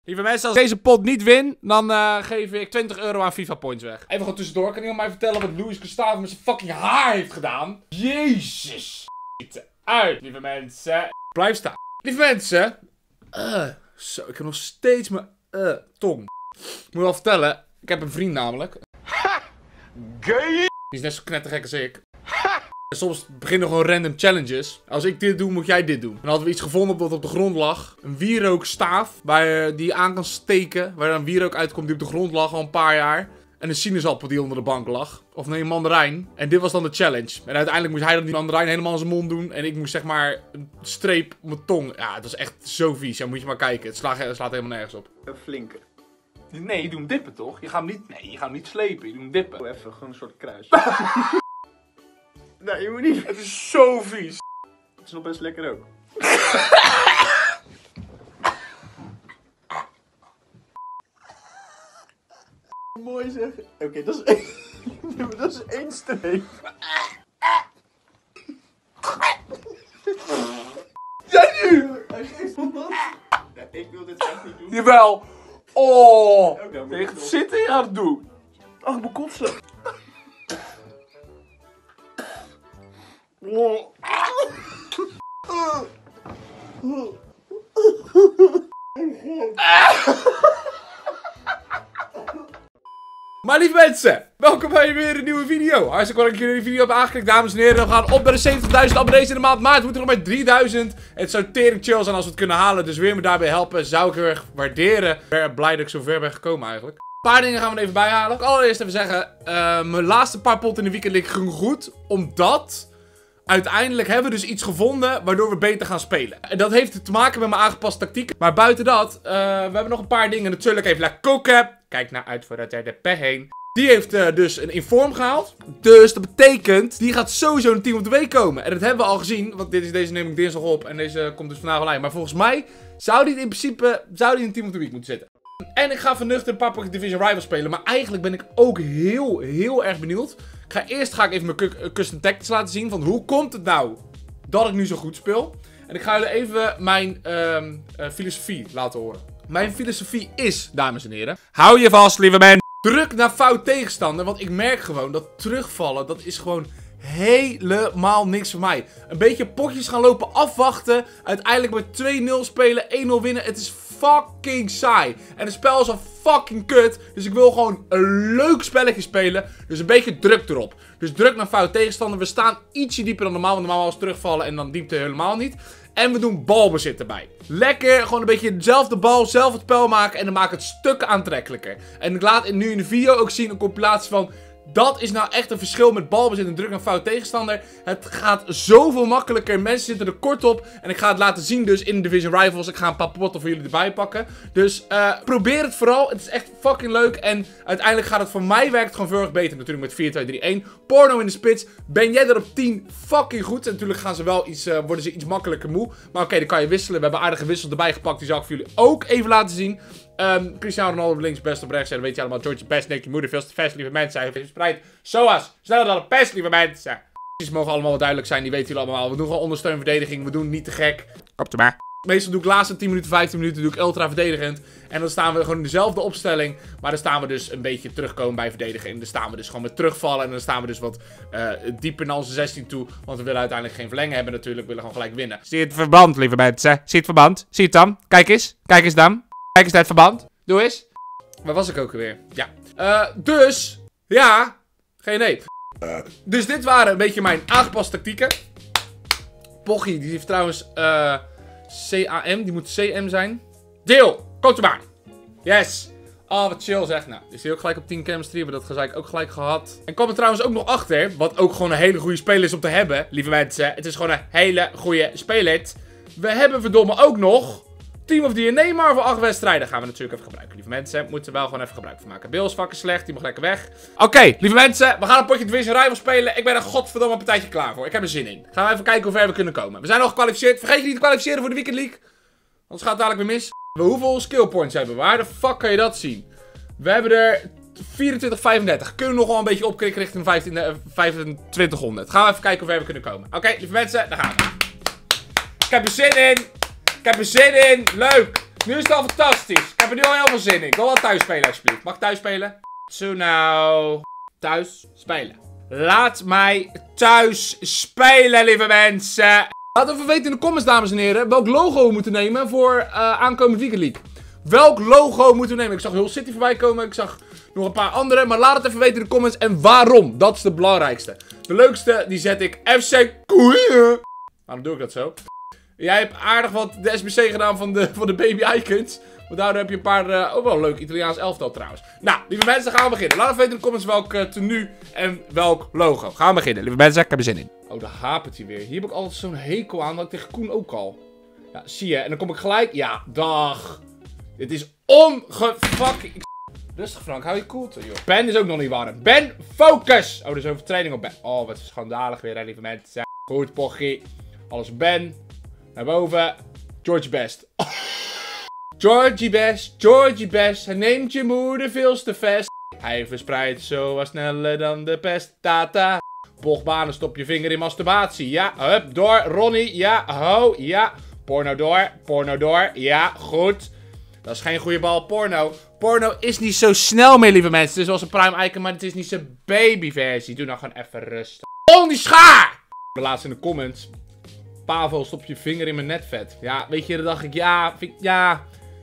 Lieve mensen, als ik deze pot niet win, dan geef ik 20 euro aan FIFA points weg. Even gewoon tussendoor, kan iemand mij vertellen wat Luis Gustavo met zijn fucking haar heeft gedaan? Jezus. Uit, lieve mensen. Blijf staan. Lieve mensen. Zo, ik heb nog steeds mijn tong. Ik moet wel vertellen, ik heb een vriend namelijk. Ha! Gay! Die is net zo knettergek als ik. Ha! En soms beginnen gewoon random challenges. Als ik dit doe, moet jij dit doen. Dan hadden we iets gevonden dat op de grond lag. Een wierookstaaf, waar je die aan kan steken. Waar dan wierook uitkomt die op de grond lag al een paar jaar. En een sinaasappel die onder de bank lag. Of nee, een mandarijn. En dit was dan de challenge. En uiteindelijk moest hij dan die mandarijn helemaal in zijn mond doen. En ik moest zeg maar een streep op mijn tong. Ja, het was echt zo vies. Ja, moet je maar kijken. Het slaat helemaal nergens op. Een flinke. Nee, je doet hem dippen toch? Je gaat hem niet, nee, je gaat hem niet slepen. Je doet hem dippen. Doe even, gewoon een soort kruis. Nee, je moet niet. Het is zo vies. Het is nog best lekker ook. Mooi zeg. Oké, dat is één. Dat is één streep. Jij nu! Hij geeft van wat? Ja, ik wil dit echt niet doen. Jawel! Oh! Okay, Tegen het zitten aan het doen. Oh, ik moet kotsen. Maar lieve mensen, welkom bij weer een nieuwe video. Hartstikke leuk dat jullie de video hebben aangeklikt, dames en heren. We gaan op naar de 70.000 abonnees in de maand maart. We moeten nog bij 3000. Het zou tering chill zijn als we het kunnen halen. Dus weer me daarbij helpen, zou ik heel erg waarderen. Ik ben blij dat ik zo ver ben gekomen eigenlijk. Een paar dingen gaan we er even bij halen. Ik allereerst even zeggen, mijn laatste paar potten in de weekend liggen ging goed. Omdat uiteindelijk hebben we dus iets gevonden waardoor we beter gaan spelen. En dat heeft te maken met mijn aangepaste tactiek. Maar buiten dat, we hebben nog een paar dingen. Natuurlijk even laten koken. Kijk nou uit voordat jij er per heen. Die heeft dus een inform gehaald. Dus dat betekent, die gaat sowieso een team of the week komen. En dat hebben we al gezien, want deze neem ik dinsdag op. En deze komt dus vandaag online. Maar volgens mij zou die in principe in een team of the week moeten zitten. En ik ga vernuchter een paar Pocket Division Rivals spelen. Maar eigenlijk ben ik ook heel erg benieuwd. Eerst ga ik even mijn custom tactics laten zien. Van hoe komt het nou dat ik nu zo goed speel. En ik ga jullie even mijn filosofie laten horen. Mijn filosofie is, dames en heren, hou je vast, lieve mensen. Druk naar fout tegenstander. Want ik merk gewoon dat terugvallen, dat is gewoon helemaal niks voor mij. Een beetje potjes gaan lopen, afwachten. Uiteindelijk met 2-0 spelen, 1-0 winnen. Het is fucking saai. En het spel is al fucking kut. Dus ik wil gewoon een leuk spelletje spelen. Dus een beetje druk erop. Dus druk naar fout tegenstander. We staan ietsje dieper dan normaal. Want normaal was terugvallen en dan diepte helemaal niet. En we doen balbezit erbij. Lekker, gewoon een beetje dezelfde bal, zelf het spel maken. En dan maak het stukken aantrekkelijker. En ik laat nu in de video ook zien een compilatie van... Dat is nou echt een verschil met balbezit en druk naar fout tegenstander. Het gaat zoveel makkelijker. Mensen zitten er kort op. En ik ga het laten zien dus in Division Rivals. Ik ga een paar potten voor jullie erbij pakken. Dus probeer het vooral. Het is echt fucking leuk. En uiteindelijk gaat het voor mij werkt gewoon veel erg beter. Natuurlijk met 4-2-3-1. Porno in de spits. Ben jij er op 10 fucking goed. En natuurlijk gaan ze wel worden ze iets makkelijker moe. Maar oké, dan kan je wisselen. We hebben aardige wissels erbij gepakt. Die zal ik voor jullie ook even laten zien. Cristiano Ronaldo op links, best op rechts. En dan weet je allemaal, George best, Nick, je moeder veel te vast, lieve mensen. Hij heeft verspreid. Zoals, sneller dan een pest, lieve mensen. Die mogen allemaal wat duidelijk zijn, die weten jullie allemaal. We doen gewoon ondersteun verdediging, we doen niet te gek. Op de maar. Meestal doe ik laatste 10 minuten, 15 minuten, doe ik ultra verdedigend. En dan staan we gewoon in dezelfde opstelling. Maar dan staan we dus een beetje terugkomen bij verdediging. Dan staan we dus gewoon met terugvallen. En dan staan we dus wat dieper naar onze 16 toe. Want we willen uiteindelijk geen verlengen hebben natuurlijk. We willen gewoon gelijk winnen. Zie je het verband, lieve mensen? Zie je het verband? Zie je het dan? Kijk eens. Kijk eens dan. Kijk eens naar het verband. Doe eens. Waar was ik ook alweer? Ja. Dus. Ja. Geen nee. Dus dit waren een beetje mijn aangepaste tactieken. Pochie, die heeft trouwens CAM. Die moet CM zijn. Deel. Komt erbij. Yes. Oh, wat chill zeg. Nou, is hij ook gelijk op 10 chemistry. Hebben we dat gelijk ook gelijk gehad. En kwam er trouwens ook nog achter. Wat ook gewoon een hele goede speler is om te hebben. Lieve mensen. Het is gewoon een hele goede speler. We hebben verdomme ook nog Team of the Year Neymar voor 8 wedstrijden. Gaan we natuurlijk even gebruiken. Lieve mensen, moeten we wel gewoon even gebruik van maken. Bill is fucking slecht, die mag lekker weg. Oké, lieve mensen, we gaan een potje Division Rivals spelen. Ik ben er godverdomme een partijtje klaar voor. Ik heb er zin in. Gaan we even kijken hoe ver we kunnen komen. We zijn al gekwalificeerd. Vergeet je niet te kwalificeren voor de Weekend League. Anders gaat het dadelijk weer mis. Hoeveel skill points hebben we? Waar de fuck kan je dat zien? We hebben er 2435. Kunnen we nog wel een beetje opkrikken richting 2500. Gaan we even kijken hoe ver we kunnen komen. Oké, lieve mensen, daar gaan we. Ik heb er zin in. Ik heb er zin in. Leuk. Nu is het al fantastisch. Ik heb er nu al heel veel zin in. Ik wil wel thuis spelen, alsjeblieft. Mag ik thuis spelen? Zo nou. Thuis spelen. Laat mij thuis spelen, lieve mensen. Laat even weten in de comments, dames en heren, welk logo we moeten nemen voor aankomend Weekend League. Welk logo moeten we nemen? Ik zag Hull City voorbij komen. Ik zag nog een paar andere. Maar laat het even weten in de comments. En waarom? Dat is de belangrijkste. De leukste, die zet ik FC Koeien. Waarom doe ik dat zo? Jij hebt aardig wat de SBC gedaan van de baby icons. Want daardoor heb je een paar, ook wel een leuk Italiaans elftal trouwens. Nou, lieve mensen, gaan we beginnen. Laat even weten in de comments welk tenue en welk logo. Gaan we beginnen. Lieve mensen, ik heb er zin in. Oh, daar hapert hij weer. Hier heb ik altijd zo'n hekel aan. Dat ik tegen Koen ook al. Ja, zie je. En dan kom ik gelijk. Ja, dag. Dit is ongefucking... Rustig Frank, hou je koelte, joh. Ben is ook nog niet warm. Ben, focus! Oh, er is overtreding op Ben. Oh, wat schandalig weer, hè, lieve mensen. Goed, pochie. Alles op Ben. Naar boven. Georgie Best. Oh. Georgie Best, Georgie Best. Hij neemt je moeder veel te vest. Hij verspreidt zo wat sneller dan de pest. Tata. Pogbanen, stop je vinger in masturbatie. Ja, hup, door. Ronnie, ja, ho, ja. Porno door, ja, goed. Dat is geen goede bal, porno. Porno is niet zo snel meer, lieve mensen. Het is wel zijn prime icon, maar het is niet zijn babyversie. Doe nou gewoon even rustig. Oh, die schaar! De laatste in de comments. Pavel, stop je vinger in mijn netvet. Ja, weet je, dan dacht ik, ja, ja.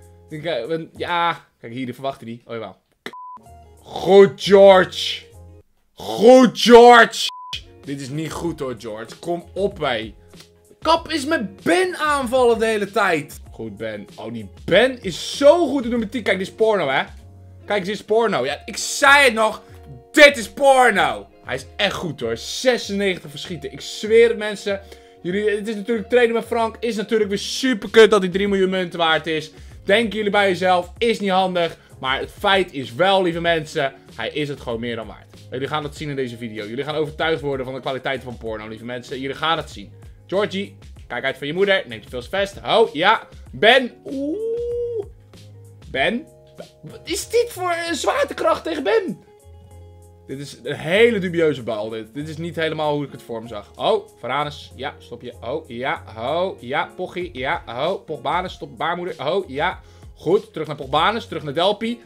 Ja. Kijk, hier, verwachtte die. Oh, jawel. Goed, George. Goed, George. Dit is niet goed, hoor, George. Kom op, wij. Kap is met Ben aanvallen de hele tijd. Goed, Ben. Oh, die Ben is zo goed in nummer 10. Kijk, dit is porno, hè. Kijk, dit is porno. Ja, ik zei het nog. Dit is porno. Hij is echt goed, hoor. 96 verschieten. Ik zweer het, mensen. Het is natuurlijk trainen met Frank. Is natuurlijk weer super kut dat hij 3 miljoen munten waard is. Denken jullie bij jezelf. Is niet handig. Maar het feit is wel, lieve mensen. Hij is het gewoon meer dan waard. Jullie gaan het zien in deze video. Jullie gaan overtuigd worden van de kwaliteit van porno, lieve mensen. Jullie gaan het zien. Georgie, kijk uit van je moeder. Neemt je veel vest. Oh, ja. Ben. Oeh. Ben. Wat is dit voor een zwaartekracht tegen Ben? Dit is een hele dubieuze bal. Dit is niet helemaal hoe ik het voor me zag. Oh, Varanus. Ja, stop je. Oh, ja. Oh, ja. Pochie. Ja. Oh, Pogbanus. Stop baarmoeder. Oh, ja. Goed. Terug naar Pogbanus. Terug naar Delpy.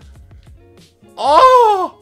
Oh!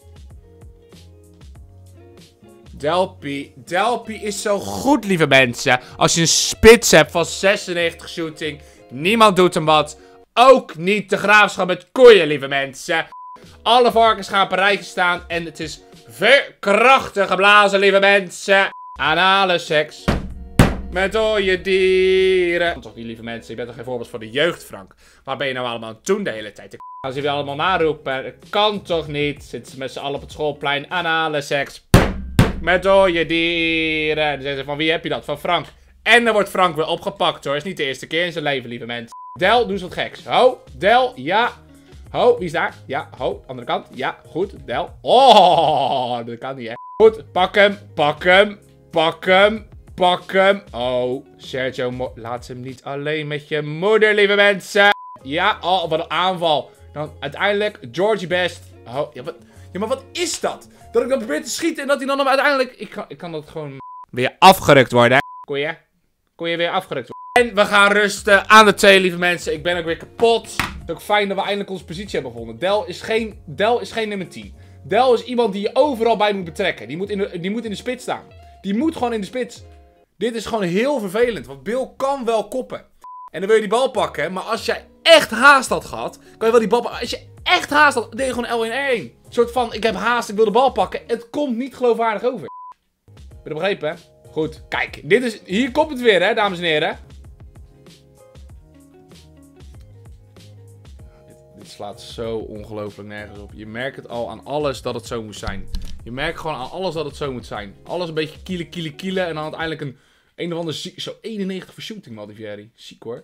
Delpy is zo goed, lieve mensen. Als je een spits hebt van 96 shooting. Niemand doet hem wat. Ook niet de Graafschap met koeien, lieve mensen. Alle varkens gaan op een rijtje staan. En het is verkrachtig geblazen, lieve mensen. Anale seks. Met dode dieren. Toch niet, lieve mensen. Je bent toch geen voorbeeld voor de jeugd, Frank. Waar ben je nou allemaal aan het doen de hele tijd? Als jullie allemaal naroepen. Dat kan toch niet? Zitten ze met z'n allen op het schoolplein. Anale seks. Met dode dieren. En dan zeggen ze van wie heb je dat? Van Frank. En dan wordt Frank weer opgepakt, hoor. Is niet de eerste keer in zijn leven, lieve mensen. Del, doe eens wat geks. Ho, Del, ja. Ho, wie is daar? Ja, ho, andere kant. Ja, goed, Del. Oh, dat kan niet, hè. Goed, pak hem, pak hem, pak hem, pak hem. Oh, Sergio, laat hem niet alleen met je moeder, lieve mensen. Ja, oh, wat een aanval. Dan uiteindelijk Georgie Best. Oh, ja, maar wat is dat? Dat ik dan probeer te schieten en dat hij dan uiteindelijk... Ik kan dat gewoon weer afgerukt worden. Kon je weer afgerukt worden. En we gaan rusten aan de 2, lieve mensen. Ik ben ook weer kapot. Het is ook fijn dat we eindelijk onze positie hebben gewonnen. Del is geen nummer 10. Del is iemand die je overal bij moet betrekken. Die moet in de spits staan. Die moet gewoon in de spits. Dit is gewoon heel vervelend. Want Bill kan wel koppen. En dan wil je die bal pakken. Maar als jij echt haast had gehad, kan je wel die bal pakken. Als je echt haast had, deed je gewoon L1-R1. Een soort van, ik heb haast, ik wil de bal pakken. Het komt niet geloofwaardig over. Heb je dat begrepen, hè? Goed, kijk. Hier komt het weer, hè, dames en heren. Dit slaat zo ongelooflijk nergens op. Je merkt het al aan alles dat het zo moet zijn. Je merkt gewoon aan alles dat het zo moet zijn. Alles een beetje kielen. En dan uiteindelijk een of ander ziek... Zo 91 voor shooting, Maldivieri. Ziek, hoor.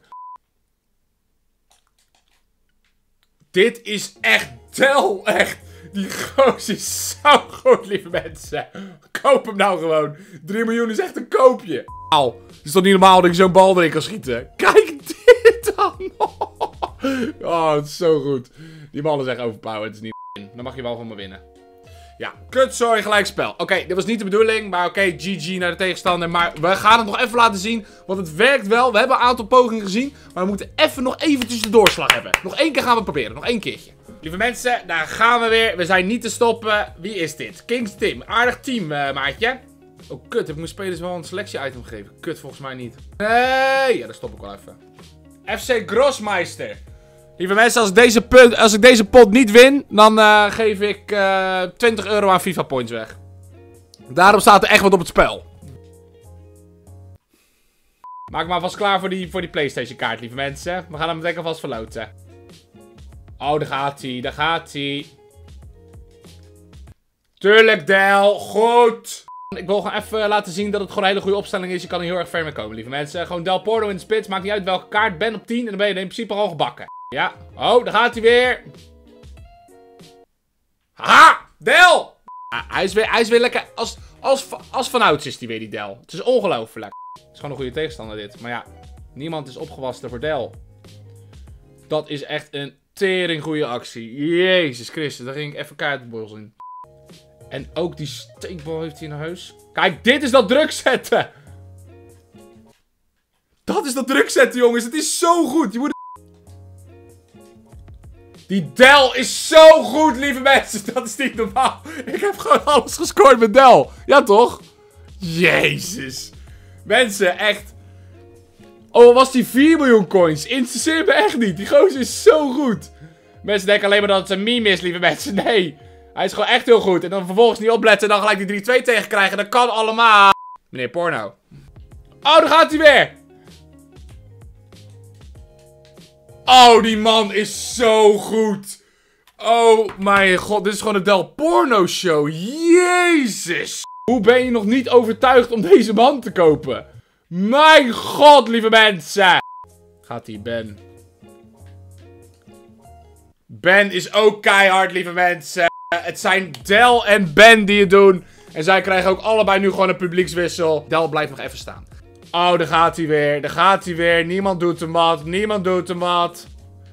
Dit is echt Del, echt. Die gozer is zo goed, lieve mensen. Koop hem nou gewoon. 3 miljoen is echt een koopje. Auw. Het is toch niet normaal dat ik zo'n bal erin kan schieten? Kijk dit dan. Oh, het is zo goed. Die bal is echt overpowered. Het is niet in. Dan mag je wel van me winnen. Ja, kutzooi, gelijkspel. Oké, dit was niet de bedoeling, maar oké, GG naar de tegenstander. Maar we gaan het nog even laten zien, want het werkt wel. We hebben een aantal pogingen gezien, maar we moeten even nog eventjes de doorslag hebben. Nog één keer gaan we het proberen, nog één keertje. Lieve mensen, daar gaan we weer. We zijn niet te stoppen. Wie is dit? Kings Tim. Aardig team, maatje. Oh, kut. Ik moet spelers wel een selectie-item geven. Kut, volgens mij niet. Nee, ja, daar stop ik wel even. FC Grossmeister. Lieve mensen, als ik deze pot niet win, dan geef ik 20 euro aan FIFA points weg. Daarom staat er echt wat op het spel. Maak maar vast klaar voor die PlayStation kaart, lieve mensen. We gaan hem meteen alvast verloten. Oh, daar gaat hij, daar gaat hij. Tuurlijk, Del. Goed. Ik wil gewoon even laten zien dat het gewoon een hele goede opstelling is. Je kan er heel erg ver mee komen, lieve mensen. Gewoon Del Porno in de spits. Maakt niet uit welke kaart. Ben op 10 en dan ben je in principe al gebakken. Ja. Oh, daar gaat hij weer. Haha! Del! Hij is weer lekker. Als vanouds is hij weer, die Del. Het is ongelooflijk. Het is gewoon een goede tegenstander, dit. Maar ja, niemand is opgewassen voor Del. Dat is echt een tering goede actie. Jezus Christus, daar ging ik even keihard de bos in. En ook die steekbal heeft hij in huis. Kijk, dit is dat druk zetten. Dat is dat druk zetten, jongens. Het is zo goed. Je moet... Die Del is zo goed, lieve mensen. Dat is niet normaal. Ik heb gewoon alles gescoord met Del. Ja, toch? Jezus. Mensen, echt. Oh, was die 4 miljoen coins? Interesseert me echt niet. Die gozer is zo goed. Mensen denken alleen maar dat het een meme is, lieve mensen. Nee. Hij is gewoon echt heel goed. En dan vervolgens niet opletten en dan gelijk die 3-2 tegenkrijgen. Dat kan allemaal. Meneer Porno. Oh, daar gaat hij weer. Oh, die man is zo goed. Oh mijn god, dit is gewoon een Del Porno show. Jezus. Hoe ben je nog niet overtuigd om deze man te kopen? Mijn god, lieve mensen. Gaat hij, Ben. Ben is ook keihard, lieve mensen. Het zijn Del en Ben die het doen. En zij krijgen ook allebei nu gewoon een publiekswissel. Del blijft nog even staan. Oh, daar gaat hij weer. Daar gaat hij weer. Niemand doet de mat. Niemand doet de mat.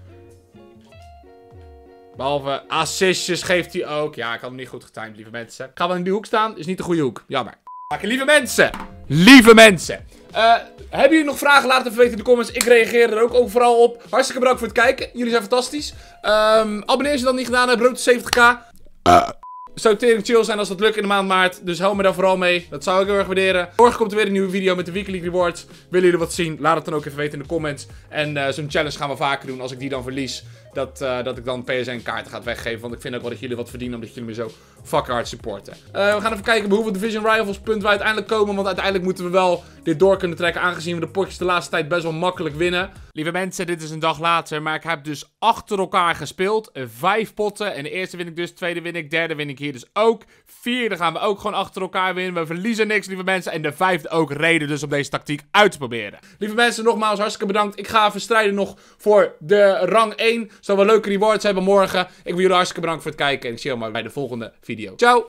Behalve assistjes geeft hij ook. Ja, ik had hem niet goed getimed, lieve mensen. Gaan we in die hoek staan? Is niet de goede hoek. Jammer. Lieve mensen. Lieve mensen. Hebben jullie nog vragen? Laat het even weten in de comments. Ik reageer er ook overal op. Hartstikke bedankt voor het kijken. Jullie zijn fantastisch. Abonneer als je dat niet gedaan hebt. Road to 70k. Het zou tering chill zijn als dat lukt in de maand maart. Dus hou me daar vooral mee. Dat zou ik heel erg waarderen. Morgen komt er weer een nieuwe video met de weekly rewards. Willen jullie wat zien? Laat het dan ook even weten in de comments. En zo'n challenge gaan we vaker doen. Als ik die dan verlies, dat ik dan PSN kaarten ga weggeven. Want ik vind ook wel dat jullie wat verdienen. Omdat jullie me zo fucking hard supporten. We gaan even kijken bij hoeveel Division Rivals punten we uiteindelijk komen. Want uiteindelijk moeten we wel dit door kunnen trekken. Aangezien we de potjes de laatste tijd best wel makkelijk winnen. Lieve mensen, dit is een dag later. Maar ik heb dus achter elkaar gespeeld. 5 potten. En de eerste win ik dus. Tweede win ik. Derde win ik hier dus ook. Vierde gaan we ook gewoon achter elkaar winnen. We verliezen niks, lieve mensen. En de vijfde ook reden dus om deze tactiek uit te proberen. Lieve mensen, nogmaals hartstikke bedankt. Ik ga even strijden nog voor de rang 1. Zodat we leuke rewards hebben morgen. Ik wil jullie hartstikke bedankt voor het kijken. En ik zie je allemaal bij de volgende video. Ciao!